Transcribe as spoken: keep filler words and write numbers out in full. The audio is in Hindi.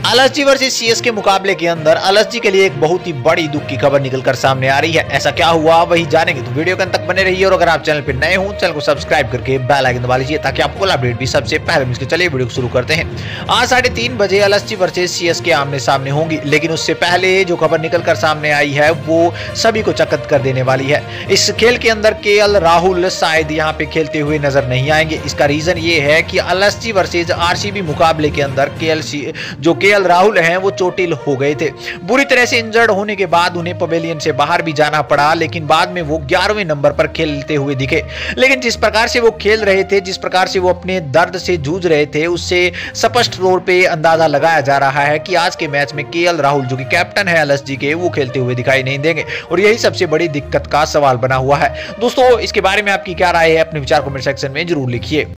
एलएसजी वर्सेस सीएस के मुकाबले के अंदर एलएसजी के लिए एक बहुत ही बड़ी दुख की खबर निकलकर सामने आ रही है। ऐसा क्या हुआ वही जानेंगे, तो वीडियो के अंत तक बने रहिए। और अगर आप चैनल पर नए हो, चैनल को सब्सक्राइब करके बेल आइकन दबा लीजिए ताकि आपको अपडेट भी सबसे पहले मिल सके। चलिए वीडियो को शुरू करते हैं। आज साढ़े तीन बजे एलएसजी वर्सेस सीएस के आमने सामने होंगी, लेकिन उससे पहले जो खबर निकलकर सामने आई है वो सभी को चकित कर देने वाली है। इस खेल के अंदर केएल राहुल शायद यहाँ पे खेलते हुए नजर नहीं आएंगे। इसका रीजन ये है कि एलएसजी वर्सेस आरसीबी मुकाबले के अंदर केएल जो केएल राहुल हैं वो चोटिल हो गए थे। बुरी तरह से इंजर्ड होने के बाद उन्हें पवेलियन से बाहर भी जाना पड़ा, लेकिन बाद में वो ग्यारहवें नंबर पर खेलते हुए दिखे। लेकिन जिस प्रकार से वो खेल रहे थे, जिस प्रकार से वो अपने दर्द से जूझ रहे थे, उससे स्पष्ट तौर पे अंदाजा लगाया जा रहा है कि आज के मैच में केएल राहुल जो कि कैप्टन है एलएसजी के, वो खेलते हुए दिखाई नहीं देंगे। और यही सबसे बड़ी दिक्कत का सवाल बना हुआ है। दोस्तों, इसके बारे में आपकी क्या राय है? अपने विचार कमेंट सेक्शन में जरूर लिखिए।